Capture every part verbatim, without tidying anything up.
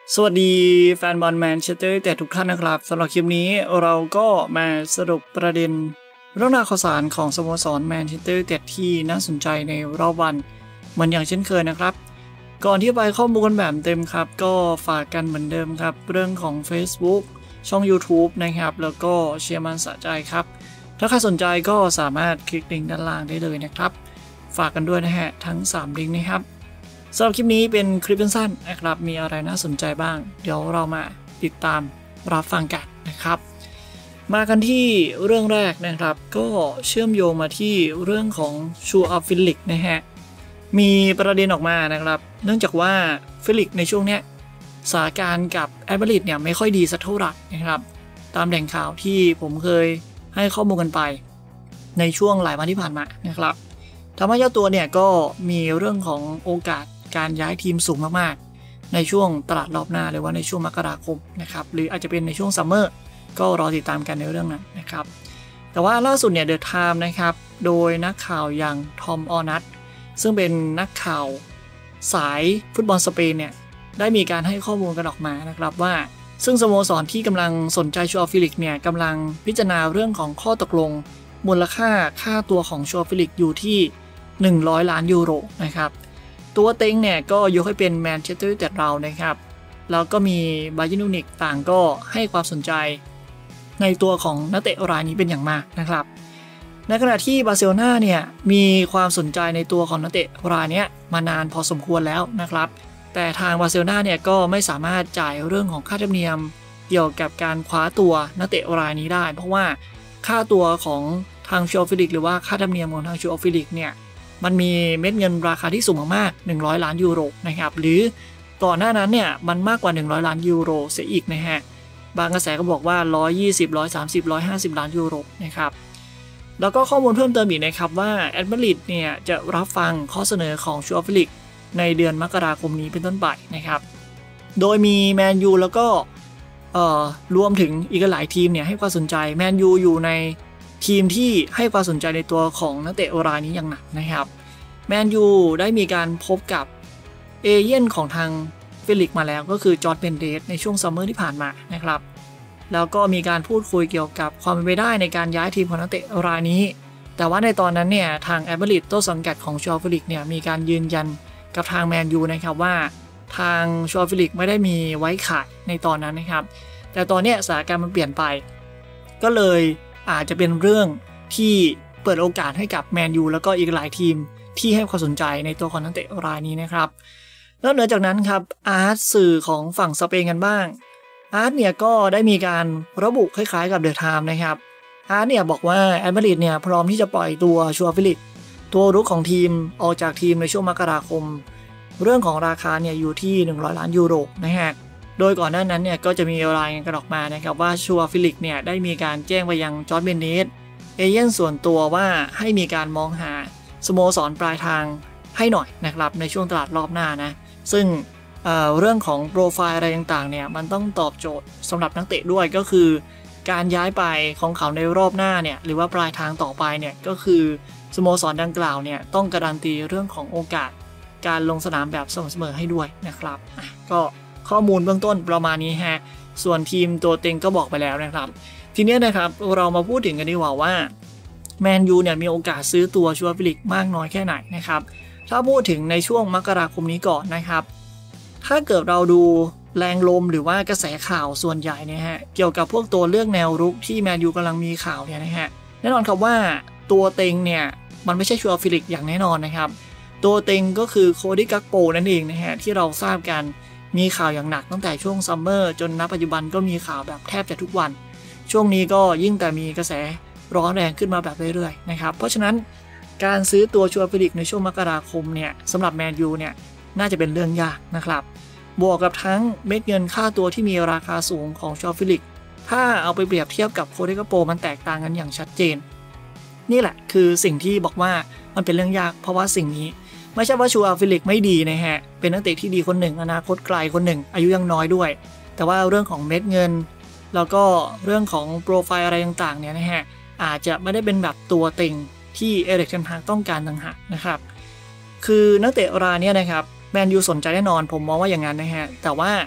สวัสดีแฟนบอลแมนเชสเตอร์แต่ทุกท่านนะครับสำหรับคลิปนี้เราก็มาสรุปประเด็นเรื่องราวข่าวสารของสโมสรแมนเชสเตอร์แต่ที่น่าสนใจในรอบวันเหมือนอย่างเช่นเคยนะครับก่อนที่ไปข้อมูลกันแบบเต็มครับก็ฝากกันเหมือนเดิมครับเรื่องของ Facebook ช่อง YouTube นะครับแล้วก็เชียร์มันสะใจครับถ้าใครสนใจก็สามารถคลิกลิงก์ด้านล่างได้เลยนะครับฝากกันด้วยนะฮะทั้งสามลิงก์นะครับสำหรับคลิปนี้เป็นคลิปสั้นๆนะครับมีอะไรน่าสนใจบ้างเดี๋ยวเรามาติดตามรับฟังกันนะครับมากันที่เรื่องแรกนะครับก็เชื่อมโยงมาที่เรื่องของชูอัลฟิลิกนะฮะมีประเด็นออกมานะครับเนื่องจากว่าฟิลิกในช่วงนี้สถานการณ์กับแอตเลติกเนี่ยไม่ค่อยดีสักเท่าไหร่นะครับตามแหล่งข่าวที่ผมเคยให้ข้อมูลกันไปในช่วงหลายวันที่ผ่านมานะครับทำให้เจ้าตัวเนี่ยก็มีเรื่องของโอกาสการย้ายทีมสูงมากๆในช่วงตลาดรอบหน้าหรือว่าในช่วงมกราคมนะครับหรืออาจจะเป็นในช่วงซัมเมอร์ก็รอติดตามกันในเรื่องนั้นนะครับแต่ว่าล่าสุดเนี่ยเดอะไทม์นะครับโดยนักข่าวอย่างทอมออนัทซึ่งเป็นนักข่าวสายฟุตบอลสเปนเนี่ยได้มีการให้ข้อมูลกันออกมานะครับว่าซึ่งสโมสรที่กำลังสนใจชัวฟิลิกเนี่ยกำลังพิจารณาเรื่องของข้อตกลงมูลค่าค่าตัวของชัวฟิลิกอยู่ที่หนึ่งร้อยล้านยูโรนะครับตัวเต็งเนี่ยก็ยกให้เป็นแมนเชสเตอร์ยูไนเต็ดเรานะครับแล้วก็มีบาเยิร์นมิวนิกต่างก็ให้ความสนใจในตัวของนักเตะรายนี้เป็นอย่างมากนะครับในขณะที่บาร์เซโลนาเนี่ยมีความสนใจในตัวของนักเตะรายนี้มานานพอสมควรแล้วนะครับแต่ทางบาร์เซโลนาเนี่ยก็ไม่สามารถจ่ายเรื่องของค่าธรรมเนียมเกี่ยวกับการคว้าตัวนักเตะรายนี้ได้เพราะว่าค่าตัวของทางชัวฟิลิกหรือว่าค่าธรรมเนียมของทางชัวฟิลิกเนี่ยมันมีเม็ดเงินราคาที่สูงมากๆหนึ่งร้อยล้านยูโรนะครับหรือก่อนหน้านั้นเนี่ยมันมากกว่าหนึ่งร้อยล้านยูโรเสียอีกนะฮะบางกระแสก็บอกว่าหนึ่งร้อยยี่สิบ หนึ่งร้อยสามสิบ หนึ่งร้อยห้าสิบล้านยูโรนะครับแล้วก็ข้อมูลเพิ่มเติมอีกนะครับว่าแอตเลติกเนี่ยจะรับฟังข้อเสนอของชัวฟิลิกในเดือนมกราคมนี้เป็นต้นไปนะครับโดยมีแมนยูแล้วก็เอ่อรวมถึงอีกหลายทีมเนี่ยให้ความสนใจแมนยูอยู่ในทีมที่ให้ความสนใจในตัวของนักเตะรายนี้อย่างหนักนะครับแมนยูได้มีการพบกับเอเย่นของทางฟิลิกมาแล้วก็คือจอร์จเบนเดสในช่วงซัมเมอร์ที่ผ่านมานะครับแล้วก็มีการพูดคุยเกี่ยวกับความเป็นไปได้ในการย้ายทีมของนักเตะรายนี้แต่ว่าในตอนนั้นเนี่ยทางแอตเลติกต้นสังกัดของจอร์จฟิลิกเนี่ยมีการยืนยันกับทางแมนยูนะครับว่าทางจอร์จฟิลิกไม่ได้มีไว้ขายในตอนนั้นนะครับแต่ตอนนี้สถานการณ์มันเปลี่ยนไปก็เลยอาจจะเป็นเรื่องที่เปิดโอกาสให้กับแมนยูแล้วก็อีกหลายทีมที่ให้ความสนใจในตัวของนักเตะรายนี้นะครับแล้วเหนือจากนั้นครับอาร์ตสื่อของฝั่งสเปนกันบ้างอาร์ตเนี่ยก็ได้มีการระบุคล้ายๆกับเดอะไทม์นะครับอาร์ตเนี่ยบอกว่าแอตเลติกเนี่ยพร้อมที่จะปล่อยตัวชัวฟิลิกตัวรุกของทีมออกจากทีมในช่วงมกราคมเรื่องของราคาเนี่ยอยู่ที่หนึ่งร้อยล้านยูโรนะฮะโดยก่อนหน้านั้นเนี่ยก็จะมีรายงานกันออกมานะครับว่าชัวฟิลิกเนี่ยได้มีการแจ้งไปยังจอร์จเบนเดสเอเย่นส่วนตัวว่าให้มีการมองหาสโมสรปลายทางให้หน่อยนะครับในช่วงตลาดรอบหน้านะซึ่ง เอ่อ เรื่องของโปรไฟล์อะไรต่างๆเนี่ยมันต้องตอบโจทย์สำหรับนักเตะด้วยก็คือการย้ายไปของเขาในรอบหน้าเนี่ยหรือว่าปลายทางต่อไปเนี่ยก็คือสโมสรดังกล่าวเนี่ยต้องการันตีเรื่องของโอกาสการลงสนามแบบสม่ำเสมอให้ด้วยนะครับก็ข้อมูลเบื้องต้นประมาณนี้ฮะส่วนทีมตัวเต็งก็บอกไปแล้วนะครับทีนี้นะครับเรามาพูดถึงกันดีกว่าว่าแมนยูเนี่ยมีโอกาสซื้อตัวชัวฟิลิกมากน้อยแค่ไหนนะครับถ้าพูดถึงในช่วงมกราคมนี้ก่อนนะครับถ้าเกิดเราดูแรงลมหรือว่ากระแสข่าวส่วนใหญ่เนี่ยฮะเกี่ยวกับพวกตัวเลือกแนวรุกที่แมนยูกำลังมีข่าวเนี่ยนะฮะแน่นอนครับว่าตัวเต็งเนี่ยมันไม่ใช่ชัวฟิลิกอย่างแน่นอนนะครับตัวเต็งก็คือโคดี้กักโปนั่นเองนะฮะที่เราทราบกันมีข่าวอย่างหนักตั้งแต่ช่วงซัมเมอร์จนณปัจจุบันก็มีข่าวแบบแทบจะทุกวันช่วงนี้ก็ยิ่งแต่มีกระแสร้อนแรงขึ้นมาแบบเรื่อยๆนะครับเพราะฉะนั้นการซื้อตัวชัวฟิลิกในช่วงมกราคมเนี่ยสำหรับแมนยูเนี่ยน่าจะเป็นเรื่องยากนะครับบวกกับทั้งเม็ดเงินค่าตัวที่มีราคาสูงของชัวฟิลิกถ้าเอาไปเปรียบเทียบกับโคเดกาโปมันแตกต่างกันอย่างชัดเจนนี่แหละคือสิ่งที่บอกว่ามันเป็นเรื่องยากเพราะว่าสิ่งนี้ไม่ใช่ว่าชัวฟิลิกไม่ดีนะฮะเป็นนักเตะที่ดีคนหนึ่งอนาคตไกลคนหนึ่งอายุยังน้อยด้วยแต่ว่าเรื่องของเม็ดเงินแล้วก็เรื่องของโปรไฟล์อะไรต่างๆเนี่ยนะฮะอาจจะไม่ได้เป็นแบบตัวเต็งที่เอริก เทนฮากต้องการต่างหากนะครับคือนักเตะรายนี้นะครับแมนยูสนใจแน่นอนผมมองว่าอย่างนั้นนะฮะแต่ว่า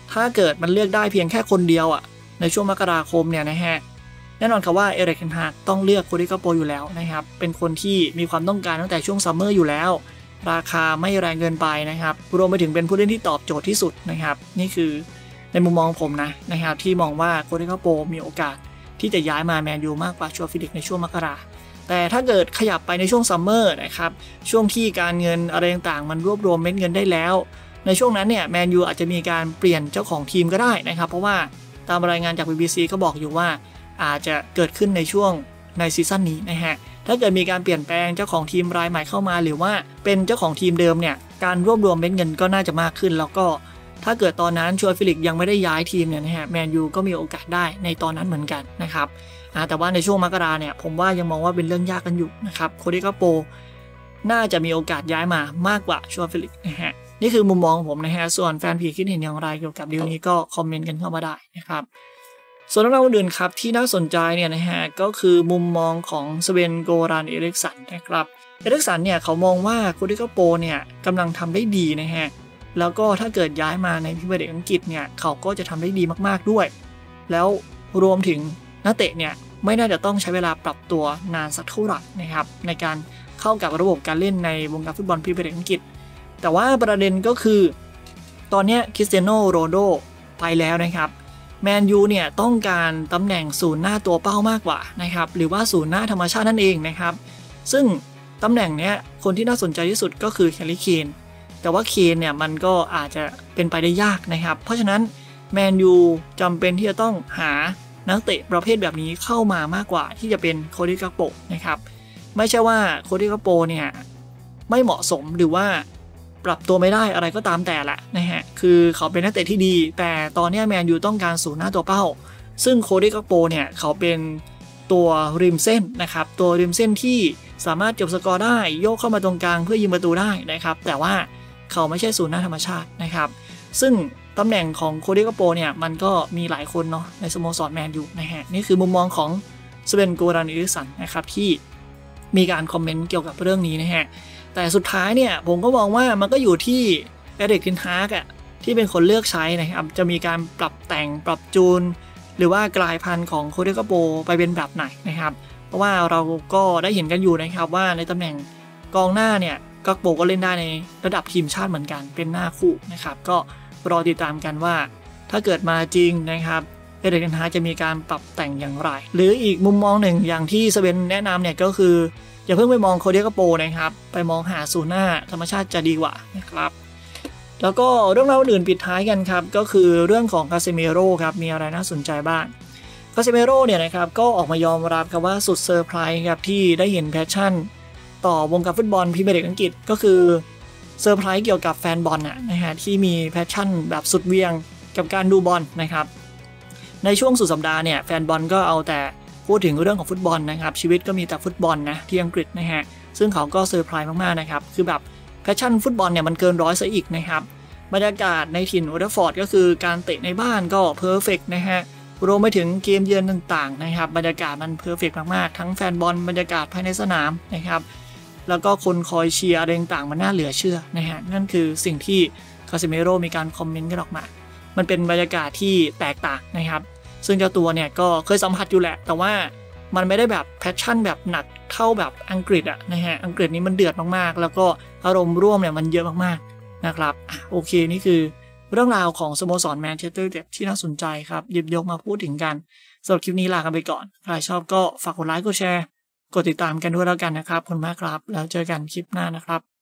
ถ้าเกิดมันเลือกได้เพียงแค่คนเดียวอ่ะในช่วงมกราคมเนี่ยนะฮะแน่นอนครับว่าเอริก เทนฮากต้องเลือกโคดิ กาโปอยู่แล้วนะครับเป็นคนที่มีความต้องการตั้งแต่ช่วงซัมเมอร์อยู่แล้วราคาไม่แรงเกินไปนะครับรวมไปถึงเป็นผู้เล่นที่ตอบโจทย์ที่สุดนะครับนี่คือในมุมมองผมนะนะครับที่มองว่าโคดิ กาโปมีโอกาสที่จะย้ายมาแมนยูมากกว่าชัวฟิลิกในช่วงมกราแต่ถ้าเกิดขยับไปในช่วงซัมเมอร์นะครับช่วงที่การเงินอะไรต่างๆมันรวบรวมเม็ดเงินได้แล้วในช่วงนั้นเนี่ยแมนยูอาจจะมีการเปลี่ยนเจ้าของทีมก็ได้นะครับเพราะว่าตามรายงานจาก บี บี ซี ก็บอกอยู่ว่าอาจจะเกิดขึ้นในช่วงในซีซั่นนี้นะฮะถ้าเกิดมีการเปลี่ยนแปลงเจ้าของทีมรายใหม่เข้ามาหรือว่าเป็นเจ้าของทีมเดิมเนี่ยการรวบรวมเม็ดเงินก็น่าจะมากขึ้นแล้วก็ถ้าเกิดตอนนั้นชัวฟิลิกยังไม่ได้ย้ายทีมเนี่ยนะฮะแมนยูก็มีโอกาสได้ในตอนนั้นเหมือนกันนะครับแต่ว่าในช่วงมกราเนี่ยผมว่ายังมองว่าเป็นเรื่องยากกันอยู่นะครับโคดิ กาโปน่าจะมีโอกาสย้ายมามากกว่าชัวฟิลิกนะฮะนี่คือมุมมองของผมนะฮะส่วนแฟนผีคิดเห็นอย่างไรเกี่ยวกับดีลนี้ก็คอมเมนต์กันเข้ามาได้นะครับส่วนเรื่องอื่นครับที่น่าสนใจเนี่ยนะฮะก็คือมุมมองของสเวนโกรันเอริกสันนะครับเอริกสันเนี่ยเขามองว่าโคดิ กาโปเนี่ยกำลังทำได้ดีนะฮะแล้วก็ถ้าเกิดย้ายมาในพรีเมียร์ลีกอังกฤษเนี่ยเขาก็จะทำได้ดีมากๆด้วยแล้วรวมถึงนักเตะเนี่ยไม่น่าจะต้องใช้เวลาปรับตัวนานสักเท่าไหร่นะครับในการเข้ากับระบบการเล่นในวงการฟุตบอลพรีเมียร์ลีกอังกฤษแต่ว่าประเด็นก็คือตอนนี้คริสเตียโนโรนัลโดไปแล้วนะครับแมนยูเนี่ยต้องการตำแหน่งศูนย์หน้าตัวเป้ามากกว่านะครับหรือว่าศูนย์หน้าธรรมชาตินั่นเองนะครับซึ่งตำแหน่งเนี้ยคนที่น่าสนใจที่สุดก็คือแฮร์รี่ เคนแต่ว่าเคนเนี่ยมันก็อาจจะเป็นไปได้ยากนะครับเพราะฉะนั้นแมนยูจำเป็นที่จะต้องหานักเตะประเภทแบบนี้เข้ามามากกว่าที่จะเป็นโคดิ กาโปนะครับไม่ใช่ว่าโคดิ กาโปเนี่ยไม่เหมาะสมหรือว่าปรับตัวไม่ได้อะไรก็ตามแต่แหละนะฮะคือเขาเป็นนักเตะที่ดีแต่ตอนนี้แมนยูต้องการศูนย์หน้าตัวเป้าซึ่งโคดิ กาโปเนี่ยเขาเป็นตัวริมเส้นนะครับตัวริมเส้นที่สามารถจบสกอร์ได้โยกเข้ามาตรงกลางเพื่อยิงประตูได้นะครับแต่ว่าเขาไม่ใช่ศูนย์หน้าธรรมชาตินะครับซึ่งตำแหน่งของโคดิ กาโปเนี่ยมันก็มีหลายคนเนาะในสโมสรแมนยูนะฮะนี่คือมุมมองของสเวนโกรันเอริกสันนะครับที่มีการคอมเมนต์เกี่ยวกับเรื่องนี้นะฮะแต่สุดท้ายเนี่ยผมก็มองว่ามันก็อยู่ที่เอริก เทนฮากอ่ะที่เป็นคนเลือกใช้นะครับจะมีการปรับแต่งปรับจูนหรือว่ากลายพันธุ์ของโคดิ กาโปไปเป็นแบบไหนนะครับเพราะว่าเราก็ได้เห็นกันอยู่นะครับว่าในตำแหน่งกองหน้าเนี่ยกาโปก็เล่นได้ในระดับทีมชาติเหมือนกันเป็นหน้าคู่นะครับก็รอติดตามกันว่าถ้าเกิดมาจริงนะครับเอริก เทนฮากจะมีการปรับแต่งอย่างไรหรืออีกมุมมองหนึ่งอย่างที่สเวนแนะนำเนี่ยก็คืออย่าเพิ่งไปมองโคดิ กาโปนะครับไปมองหาศูนย์หน้าธรรมชาติจะดีกว่านะครับแล้วก็เรื่องราวอื่นปิดท้ายกันครับก็คือเรื่องของคาเซมิโร่ครับมีอะไรน่าสนใจบ้างคาเซมิโร่เนี่ยนะครับก็ออกมายอมรับครับว่าสุดเซอร์ไพรส์ครับที่ได้เห็นแพชชั่นต่อวงการฟุตบอลพรีเมียร์ลีกอังกฤษก็คือเซอร์ไพรส์เกี่ยวกับแฟนบอลนะนะฮะที่มีแพชชั่นแบบสุดเวียงกับการดูบอลนะครับในช่วงสุดสัปดาห์เนี่ยแฟนบอลก็เอาแต่พูดถึงเรื่องของฟุตบอลนะครับชีวิตก็มีแต่ฟุตบอลนะที่อังกฤษนะฮะซึ่งเขาก็เซอร์ไพรส์มากๆนะครับคือแบบแพชชั่นฟุตบอลเนี่ยมันเกินร้อยซะอีกนะครับบรรยากาศในถิ่นโอลด์แทราฟฟอร์ดก็คือการเตะในบ้านก็เพอร์เฟกต์นะฮะรวมไปถึงเกมเยือนต่างๆนะครับบรรยากาศมันเพอร์เฟกต์มากๆทั้งแฟนบอลบรรยากาศภายในสนามนะครับแล้วก็คนคอยเชียร์อะไรต่างๆมันน่าเหลือเชื่อนะฮะนั่นคือสิ่งที่คาเซมิโร่มีการคอมเมนต์กันออกมามันเป็นบรรยากาศที่แตกต่างนะครับซึ่งเจ้าตัวเนี่ยก็เคยสัมผัสอยู่แหละแต่ว่ามันไม่ได้แบบแพชชั่นแบบหนักเท่าแบบอังกฤษอะนะฮะอังกฤษนี้มันเดือดมากๆแล้วก็อารมณ์ร่วมเนี่ยมันเยอะมากๆนะครับอ่ะโอเคนี่คือเรื่องราวของสโมสรแมนเชสเตอร์ยูไนเต็ดที่น่าสนใจครับหยิบยกมาพูดถึงกันสำหรับคลิปนี้ลากันไปก่อนใครชอบก็ฝากกดไลค์กดแชร์กดติดตามกันด้วยแล้วกันนะครับขอบคุณมากครับแล้วเจอกันคลิปหน้านะครับ